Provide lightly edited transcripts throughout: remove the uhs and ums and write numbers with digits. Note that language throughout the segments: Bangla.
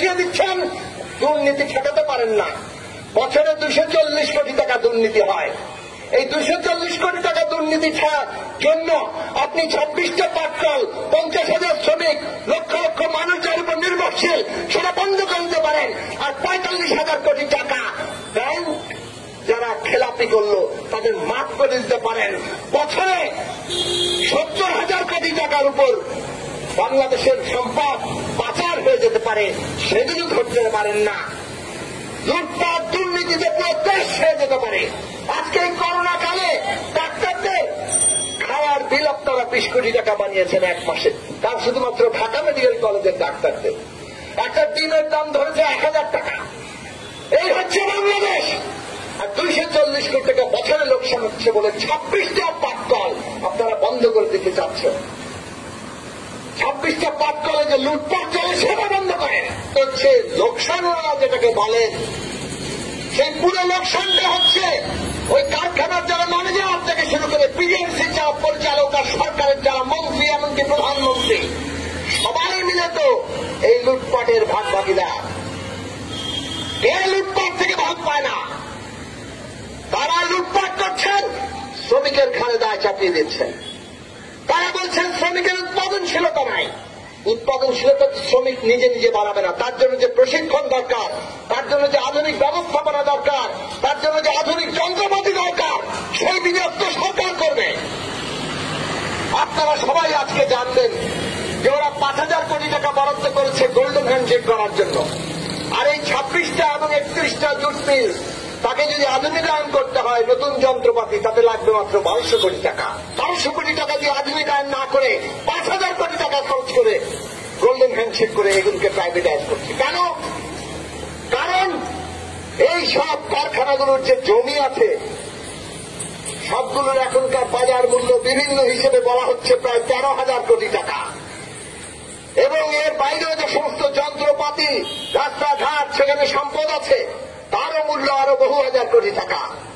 বসিয়ে দিচ্ছেন, দুর্নীতি ঠেকাতে পারেন না। বছরে 240 কোটি টাকা দুর্নীতি হয়। এই 240 কোটি টাকা দুর্নীতি জন্য আপনি 26টা পাটকল, 50,000 শ্রমিক, লক্ষ লক্ষ মানুষ যার উপর নির্ভরশীল, সেটা বন্ধ করে দিতে পারেন। আর 45,000 কোটি টাকা ব্যাংক যারা খেলাপি করলো তাদের মাফ করে দিতে পারেন। বছরে 70,000 কোটি টাকার উপর বাংলাদেশের সম্পদ পাচার হয়ে যেতে পারে, সেগুলো ধরতে পারেন না। লুটপাট দুর্নীতিতে পুরো দেশ হয়ে যেতে পারে। আজকে এই করোনা কালে ডাক্তারদের খাওয়ার বিল আপনারা 20 কোটি টাকা বানিয়েছেন এক মাসে, তার শুধুমাত্র ঢাকা মেডিকেল কলেজের ডাক্তারদের। একটা ডিমের দাম ধরেছে 1,000 টাকা। এই হচ্ছে বাংলাদেশ। আর 240 কোটি টাকা বছরে লোকসান হচ্ছে বলে 26টা পাটকল আপনারা বন্ধ করে দিতে চাচ্ছেন। 26টা পাটকলে যে লুটপাট চলে সেটা বন্ধ করেন। হচ্ছে লোকসান যেটাকে বলেন, সেই পুরো লোকসানটা হচ্ছে ওই কারখানার যারা ম্যানেজার থেকে শুরু করে বিএমসি যারা পরিচালক আর সরকারের যারা মন্ত্রী, এমনকি প্রধানমন্ত্রী, সবাই মিলে তো এই লুটপাটের ভাগভাগীদার। কে লুটপাট থেকে ভাগ পায় না? তারা লুটপাট করছেন, শ্রমিকের ঘাড়ে দায় চাপিয়ে দিচ্ছেন। তারা বলছেন শ্রমিকের উৎপাদনশীলতা নাই। উৎপাদনশীলতা শ্রমিক নিজে নিজে বাড়াবে না। তার জন্য যে প্রশিক্ষণ দরকার, তার জন্য যে আধুনিক ব্যবস্থাপনা দরকার, তার জন্য যে আধুনিক যন্ত্রপাতি দরকার, সেই বিনিয়োগ তো সরকার করবে। আপনারা সবাই আজকে জানবেন যে ওরা 5,000 কোটি টাকা বরাদ্দ করেছে গোল্ডেন হ্যান্ডশেক করার জন্য। আর এই 26টা এবং 31টা জুট মিল, তাকে যদি আধুনিকায়ন করতে হয় নতুন যন্ত্রপাতি, তাতে লাগবে মাত্র 1200 কোটি টাকা। 1200 কোটি টাকা দিয়ে আধুনিকায়ন না করে 5,000 কোটি টাকা খরচ করে গোল্ডেন হ্যান্ডশেক করে এগুলোকে প্রাইভেটাইজ করছে। কেন? কারণ এই সব কারখানাগুলোর যে জমি আছে সবগুলোর এখনকার বাজার মূল্য বিভিন্ন হিসেবে বলা হচ্ছে প্রায় 13,000 কোটি টাকা। এবং এর বাইরেও যে সমস্ত যন্ত্রপাতি, রাস্তাঘাট, সেখানে সম্পদ আছে, তারও মূল্য আরো বহু হাজার কোটি টাকা।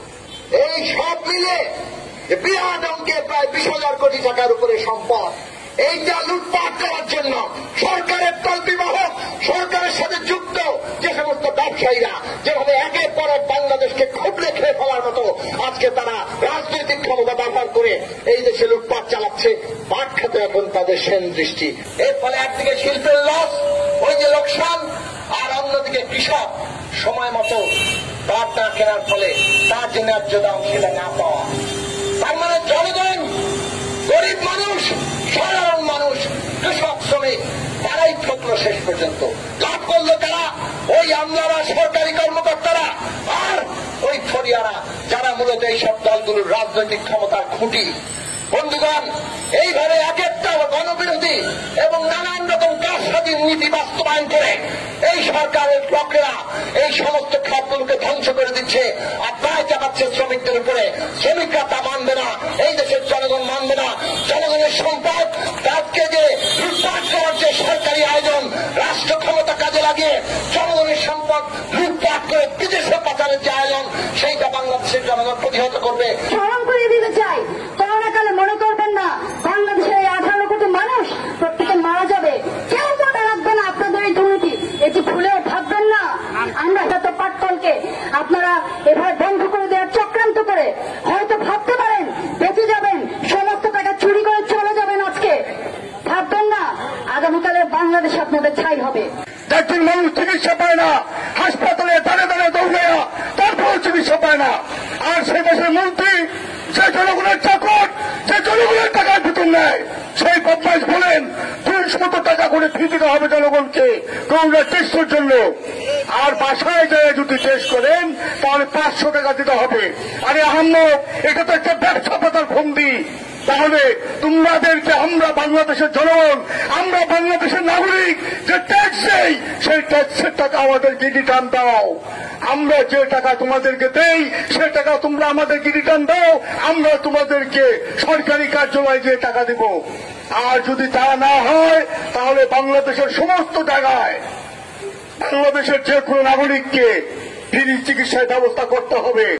এই সব মিলে বিরাট অঙ্কের প্রায় 20,000 কোটি টাকার উপরে সম্পদ। এইটা লুটপাট করার জন্য সরকারের তল্পিবাহক, সরকারের সাথে যুক্ত যে সমস্ত ব্যবসায়ীরা যেভাবে একের পর এক বাংলাদেশকে খুবলে খেয়ে ফেলার মতো আজকে তারা রাজনৈতিক ক্ষমতা ব্যবহার করে এই দেশে লুটপাট চালাচ্ছে, পাট খাতে এখন তাদের সেন দৃষ্টি। এর ফলে একদিকে শিল্পের লস, ওই যে লোকসান, আর অন্যদিকে কৃষক সময় মতো পাট না কেনার ফলে তার যে ন্যায্য দাম সেটা না পাওয়া। তার মানে জনগণ, গরিব মানুষ, সাধারণ মানুষ, কৃষক, শ্রমিক, তারাই ঠকল শেষ পর্যন্ত। লাভ করলো তারা ওই আমলারা, সরকারি কর্মকর্তারা আর ওই ফরিয়ারা, যারা মূলত এইসব দলগুলোর রাজনৈতিক ক্ষমতার খুঁটি। বন্ধুগণ, এইভাবে এক একটা গণবিরোধী এবং নানান রকম কারসাজির নীতি বাস্তবায়ন করে এই সরকারের লোকেরা এই সমস্ত খাতগুলোকে ধ্বংস করে দিচ্ছে আর দায় চাপাচ্ছে শ্রমিকদের উপরে। শ্রমিকরা তা মানবে না, এই দেশের জনগণ মানবে না। জনগণের সম্পদ তাকে যে লুটপাট করার যে সরকারি আয়োজন, রাষ্ট্র ক্ষমতা কাজে লাগিয়ে জনগণের সম্পদ লুটপাট করে বিদেশে পাচারের যে আয়োজন, সেইটা বাংলাদেশের জনগণ প্রতিহত করবে। স্মরণ করিয়ে দিতে চাই, করোনাকালে মনে করবেন না বাংলাদেশের এই 18 কোটি মানুষ প্রত্যেকে মারা যাবে, কেউ মনে রাখবে না আপনাদের এই দুর্নীতি। এটি ভুলেও ভাববেন না আমরা যত পাটকলকে আপনারা এভাবে বন্ধ করে দেওয়ার চক্রান্ত করে হয়তো ভাবতে পারেন বেঁচে যাবেন, সমস্ত টাকা চুরি করে চলে যাবেন। আজকে ভাববেন না আগামীকালে বাংলাদেশ আপনাদের ছাই হবে। একজন মানুষ চিকিৎসা পায় না, হাসপাতালে দাঁড়ে দাঁড়ে দৌড়াইয়া তারপরও চিকিৎসা পায় না। আর সে দেশের মন্ত্রী, সে জনগণের চাকর, সে জনগণের টাকায় বেতন নেয়, সেই বদমাইশ বলেন 200 টাকা করে ফি দিতে হবে জনগণকে করোনা টেস্টের জন্য। আর বাসায় যায় যদি টেস্ট করেন তাহলে 500 টাকা দিতে হবে। আরে আহম্মদ, এটা তো একটা ব্যবসা পাতার ফন্দি। তাহলে তোমাদেরকে আমরা বাংলাদেশের জনগণ, আমরা বাংলাদেশের নাগরিক যে ট্যাক্স দেই, সেই ট্যাক্সের টাকা আমাদেরকে রিটার্ন দাও। আমরা যে টাকা তোমাদেরকে দেই সে টাকা তোমরা আমাদেরকে রিটার্ন দাও, আমরা তোমাদেরকে সরকারি কার্যালয়ে যে টাকা দেব। আর যদি তা না হয় তাহলে বাংলাদেশের সমস্ত জায়গায় বাংলাদেশের যে কোনো নাগরিককে ফ্রি চিকিৎসার ব্যবস্থা করতে হবে।